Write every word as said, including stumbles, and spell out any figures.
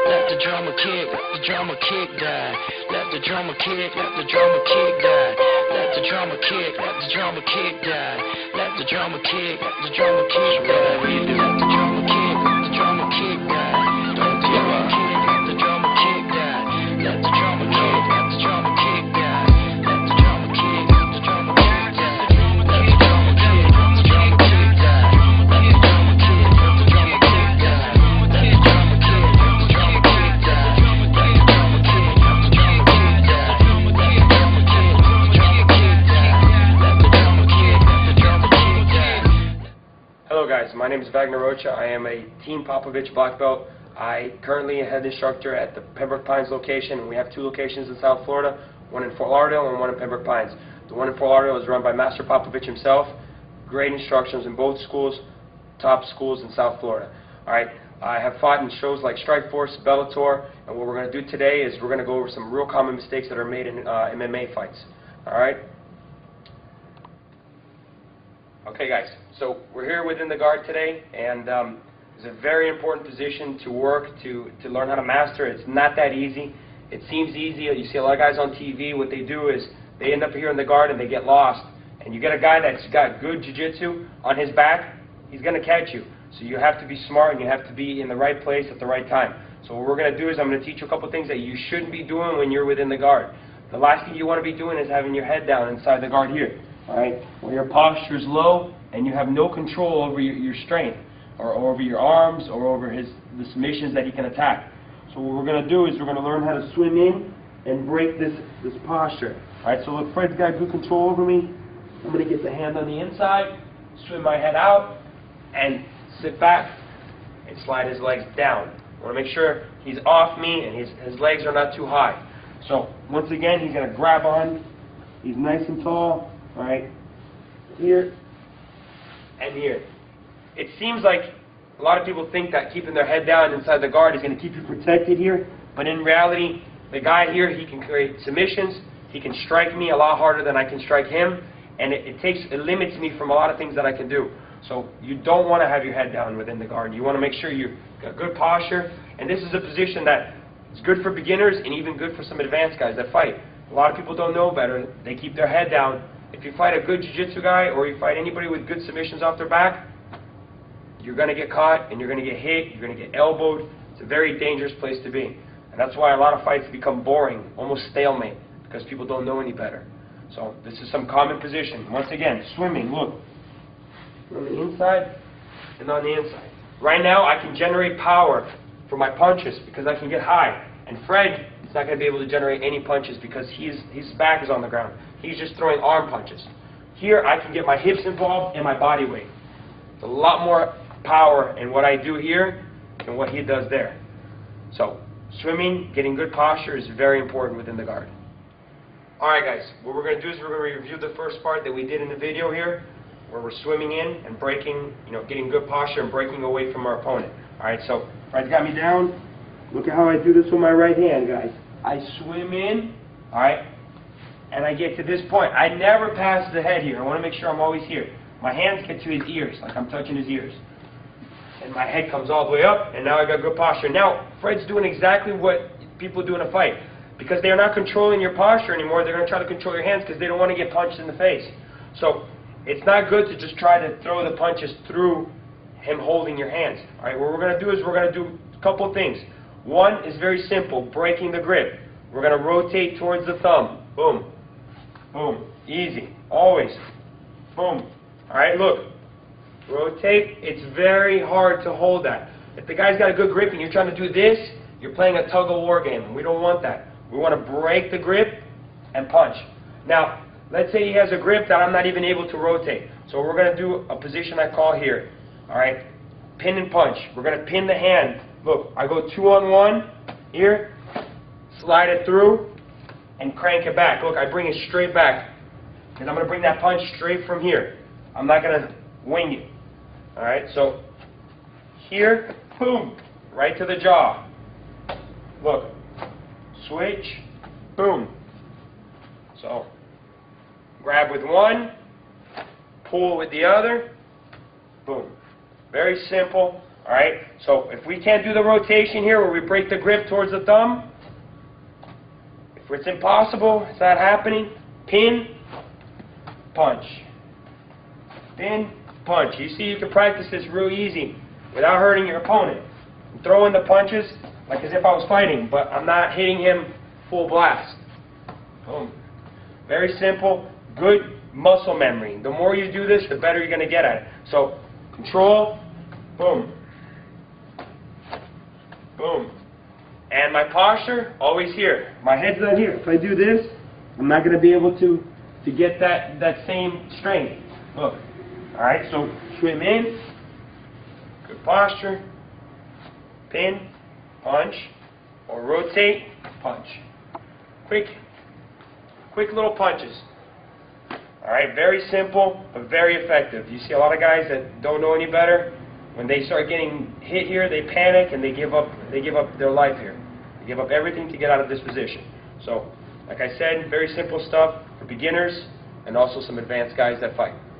let the drama kick, let the drama kick die. Let the drama kick, let the drama kick die. Let the drama kick, let the drama kick die. Let the drama kick, let the drama kick die. Let the drama kick, let the drama kick die. Let the drama kick, let the drama kick die. Let the drama kick, let the drama kick die. Let the drama kick, let the drama kick die. Let the drama kick, let the drama kick die. Let the drama kick, let the drama kick die. Let the drama kick, let the drama kick die. Let the drama kick, let the drama kick die. Let the drama kick, let the drama kick die. Let the drama kick, let the drama kick die. Hello guys, my name is Vagner Rocha. I am a Team Popovitch black belt. I currently am head instructor at the Pembroke Pines location. We have two locations in South Florida, one in Fort Lauderdale and one in Pembroke Pines. The one in Fort Lauderdale is run by Master Popovitch himself. Great instructions in both schools, top schools in South Florida. Alright, I have fought in shows like Strikeforce, Bellator, and what we're going to do today is we're going to go over some real common mistakes that are made in uh, M M A fights. Alright? Okay guys, so we're here within the guard today, and um, it's a very important position to work, to, to learn how to master. It's not that easy. It seems easy. You see a lot of guys on T V, what they do is they end up here in the guard and they get lost. And you get a guy that's got good jiu-jitsu on his back, he's going to catch you. So you have to be smart and you have to be in the right place at the right time. So what we're going to do is I'm going to teach you a couple things that you shouldn't be doing when you're within the guard. The last thing you want to be doing is having your head down inside the guard here. Alright, where your posture is low and you have no control over your, your strength, or, or over your arms, or over his the submissions that he can attack. So what we're going to do is we're going to learn how to swim in and break this, this posture. Alright, so look, Fred's got good control over me. I'm going to get the hand on the inside, swim my head out, and sit back and slide his legs down. I want to make sure he's off me and his, his legs are not too high. So once again, he's going to grab on. He's nice and tall. Alright, here and here. It seems like a lot of people think that keeping their head down inside the guard is going to keep you protected here, but in reality, the guy here, he can create submissions, he can strike me a lot harder than I can strike him, and it, it takes, it limits me from a lot of things that I can do. So you don't want to have your head down within the guard. You want to make sure you've got good posture, and this is a position that is good for beginners and even good for some advanced guys that fight. A lot of people don't know better. They keep their head down. If you fight a good jiu-jitsu guy or you fight anybody with good submissions off their back, you're going to get caught and you're going to get hit, you're going to get elbowed. It's a very dangerous place to be. And that's why a lot of fights become boring, almost stalemate, because people don't know any better. So this is some common position. Once again, swimming, look. On the inside and on the inside. Right now I can generate power for my punches because I can get high. And Fred is not going to be able to generate any punches because he's, his back is on the ground. He's just throwing arm punches. Here I can get my hips involved and my body weight. There's a lot more power in what I do here than what he does there. So swimming, getting good posture is very important within the guard. Alright guys, what we're going to do is we're going to review the first part that we did in the video here, where we're swimming in and breaking, you know, getting good posture and breaking away from our opponent. Alright, so Fred's got me down. Look at how I do this with my right hand, guys. I swim in, alright, and I get to this point. I never pass the head here. I want to make sure I'm always here. My hands get to his ears, like I'm touching his ears. And my head comes all the way up, and now I got good posture. Now, Fred's doing exactly what people do in a fight. Because they're not controlling your posture anymore, they're going to try to control your hands because they don't want to get punched in the face. So, it's not good to just try to throw the punches through him holding your hands. Alright, what we're going to do is we're going to do a couple of things. One is very simple, breaking the grip. We're going to rotate towards the thumb. Boom. Boom. Easy. Always. Boom. Alright, look. Rotate. It's very hard to hold that. If the guy's got a good grip and you're trying to do this, you're playing a tug-of-war game. We don't want that. We want to break the grip and punch. Now, let's say he has a grip that I'm not even able to rotate. So we're going to do a position I call here. Alright? Pin and punch. We're going to pin the hand. Look, I go two on one here, slide it through, and crank it back. Look, I bring it straight back. And I'm going to bring that punch straight from here. I'm not going to wing it. Alright, so here, boom, right to the jaw. Look, switch, boom. So, grab with one, pull with the other, boom. Very simple. All right? So if we can't do the rotation here where we break the grip towards the thumb, if it's impossible, it's not happening, pin, punch. Pin, punch. You see, you can practice this real easy without hurting your opponent. I'm throwing the punches like as if I was fighting, but I'm not hitting him full blast. Boom. Very simple, good muscle memory. The more you do this, the better you're going to get at it. So, control, boom, boom. And my posture, always here. My head's not here. If I do this, I'm not going to be able to, to get that, that same strength. Look. All right, so swim in, good posture, pin, punch, or rotate, punch. Quick, quick little punches. All right, very simple, but very effective. You see a lot of guys that don't know any better. When they start getting hit here, they panic and they give up. They give up their life here. They give up everything to get out of this position. So, like I said, very simple stuff for beginners and also some advanced guys that fight.